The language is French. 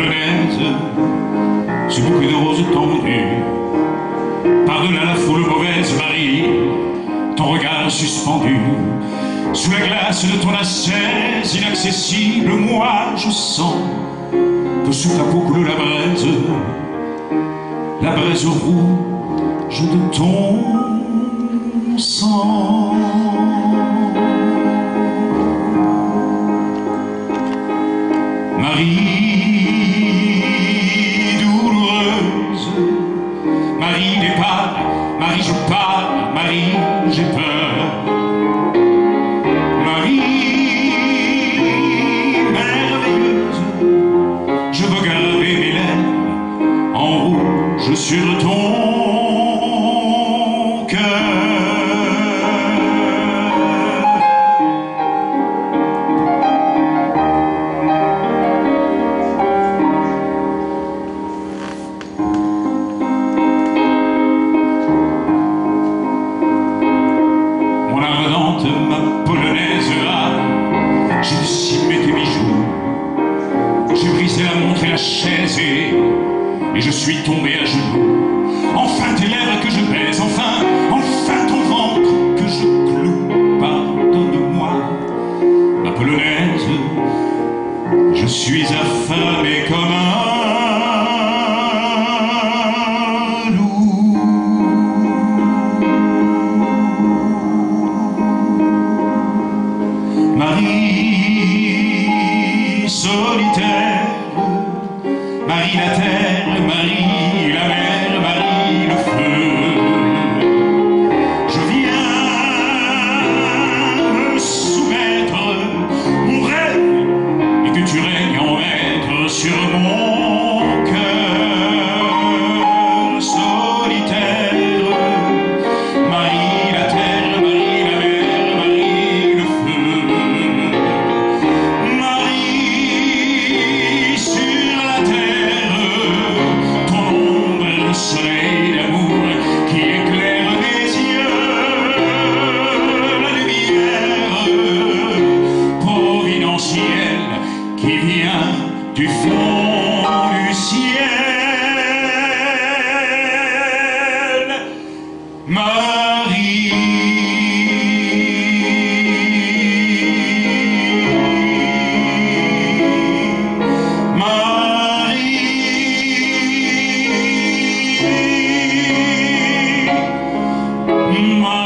polonaise, ce bouquet de roses tendues. Par-delà la foule mauvaise, Marie, ton regard suspendu sous la glace de ton ascèse inaccessible. Moi, je sens que sous ta peau coule la braise rouge de ton sang. Marie douloureuse, Marie départ, Marie je pars, Marie j'ai peur. Marie merveilleuse, je veux graver mes lèvres en rouge sur ton cœur. Ma polonaise, j'ai dissimé tes bijoux, j'ai brisé la montre et la chaise et je suis tombé à genoux. Enfin tes lèvres que je baise, enfin ton ventre que je cloue. Pardonne-moi, ma polonaise, je suis affamé comme un loup. Marie solitaire, Marie la terre, Marie la mer, Marie le feu. Je viens me soumettre, mon rêve, et que tu règnes en maître sur mon cœur solitaire. Marie la terre, Marie la mer, Marie le feu. Soleil d'amour qui éclaire mes yeux, la lumière providentielle qui vient du fond du ciel. Marie, Marie,